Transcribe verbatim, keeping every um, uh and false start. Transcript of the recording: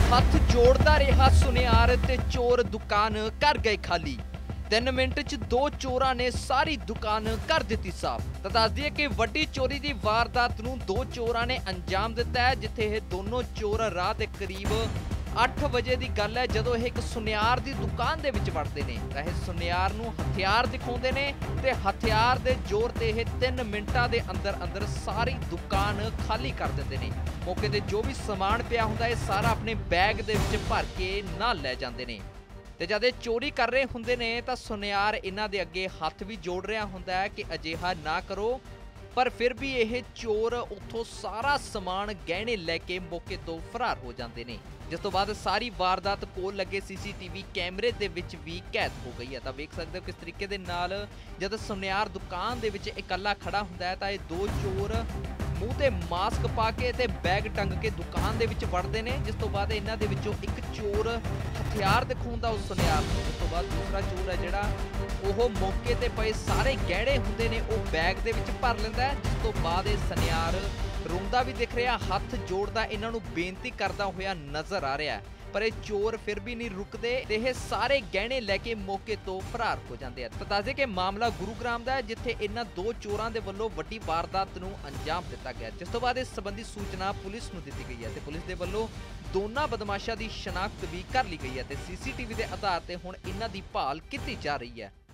हथ जोड़दा रहा सुनियार ते चोर दुकान कर गए खाली। तीन मिनट च दो चोरां ने सारी दुकान कर दित्ती साफ। तो दस दिए कि वड्डी चोरी की वारदात नूं दो चोरां ने अंजाम दिता है, जिथे ये दोनों चोर रात के करीब अठ बजे की गल है जदों यह एक सुनियार की दुकान दे विच वड़दे ने। तां इह सुनियार नूं हथियार दिखाउंदे ने ते हथियार दे जोर ते यह तीन मिनटां दे अंदर अंदर सारी दुकान खाली कर दिंदे ने। मौके ते जो भी समान पिया हुंदा है सारा अपने बैग दे विच भर के नाल लै जांदे ने। ते जद ये चोरी कर रहे हुंदे ने तां सुनियार इन्हां दे अगे हथ भी जोड़ रहा हुंदा है कि अजिहा ना करो, पर फिर भी यह चोर उत्थों सारा समान गहने लैके मौके तो फरार हो जाते हैं। जिस तो बाद सारी वारदात कोल लगे सीसीटीवी कैमरे दे विच भी कैद हो गई है। तो वेख सकते हो किस तरीके दे नाल जद सुनियार दुकान दे विच इकल्ला खड़ा हुंदा है तां ये दो चोर मूँह ते मास्क पा के ते बैग टंग के दुकान दे विच वड़दे ने। जिस तो बाद इन्हां दे विचों एक चोर हथियार दिखाउंदा उस सुनियार नूं। जिस तो बाद दूसरा चोर है जिहड़ा ओह मौके ते पए सारे गहणे हुंदे ने ओह बैग दे विच भर लैंदा है। जिस तो बाद इह सुनियार रोंदा भी दिख रहा, हथ जोड़दा इन्हां नूं बेनती करदा होया नज़र आ रहा है, पर ये चोर फिर भी नहीं रुकते ते ये सारे गहने लैके मौके तो फरार हो जाते हैं। तो दस दें कि मामला गुरुग्राम का है, जिथे इन्हां दो चोरां दे वल्लों वड्डी वारदात नूं अंजाम दिता गया। जिस तो बाद इस संबंधी सूचना पुलिस नूं दित्ती गई है ते पुलिस दे वल्लों दोनों बदमाशां दी शनाख्त भी कर ली गई है ते सीसीटीवी के आधार ते हुण इन्हां दी भाल कीती जा रही है।